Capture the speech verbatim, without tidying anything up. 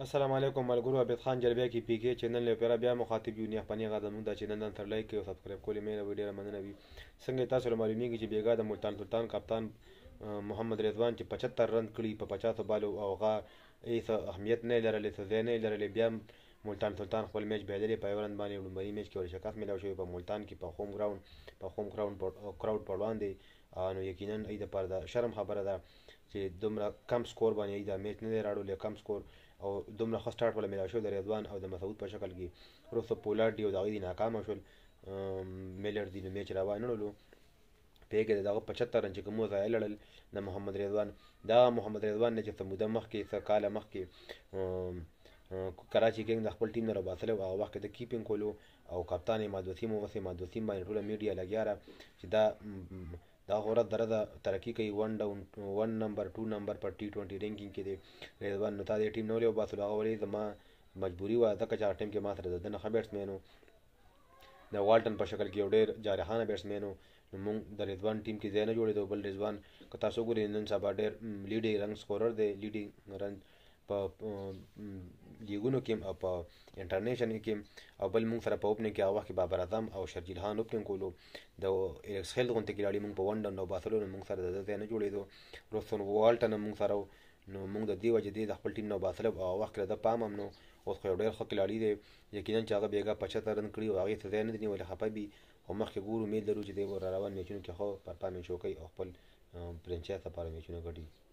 السلام علیکم ملګرو. عبید خان جلبیا کې پی کې چینل لپاره بیا مخاطب یو نه پنی غاده موږ دا چینل نن تر لایک او سبسکرایب کولې مې نو ډیره مننه وي. څنګه تاسو له معلومیږي چې بیګا د ملتان سلطان کپتان محمد رضوان چې پچهتر رن کړي په پچاس بالو او هغه هیڅ اهمیت نه لرلې څه ځای نه لرلې بیا ملتان سلطان خپل میچ بهدلې په ورن باندې لومړی میچ کې ور شکست ملاو شوی په ملتان کې په هوم ګراوند په هوم ګراوند کراود پر وړاندې. نو یقینا ای د پر د شرم خبره ده چې دومره کم سکور باندې ای د میچ نه دی راړو کم سکور او دومره ښه سټارټ ولا ملاو شو د رضوان او د مسعود په شکل کې وروسته پولارډ دی او دغه دی ناکام شول. میلر دی نو میچ روان نه لولو په کې دغه پچهتر رن چې کوم ځای لړل د محمد رضوان دا محمد رضوان نه چې سموده مخ کې څه کاله مخ کې کراچي کینګ د خپل ټیم نه راوباسل او هغه وخت د کیپینګ کولو او کپتان ماد وسیم او وسیم ماد وسیم باندې ټوله میډیا لګیاره چې دا دا غوړه درته ترقی کوي ون ډاون ون نمبر ټو نمبر پر ټي ټوینټي رینکینګ کې دی رضوان نو تا دې ټیم نو له باسل هغه ولې زما مجبوری و ځکه چې ټیم کې ما سره د نه خبرټسمنو د والټن په شکل کې یو ډېر جارحانه بیټسمنو نو موږ د رضوان ټیم کې ځای نه جوړېدو. بل رضوان که تاسو ګورئ نن سبا ډېر لیډینګ رن سکورر دی لیډینګ رن په لیګونو کې او په انټرنیشنل کې او بل موږ سره په اوپننګ کې هغه وخت کې بابر اعظم او شرجیل خان اوپننګ کولو د ایلکس خیل غونډې کې لاړې موږ په ون ډاون او باسلو موږ سره د ځای نه جوړېدو. روسون والټن موږ سره نو موږ د دې وجې د خپل ټیم نو باسلو او هغه وخت د پام هم نو اوس خو یو ډېر ښه کلاړي دی یقینا چې هغه بیګا پچهتر رن کړي او هغې څه ځای نه دی نیولی خفه وي خو مخکې ګورو امید لرو چې دی به را روان میچونو کې ښه پرفارمنس وکړي او خپل فرنچایز لپاره میچونه ګټي.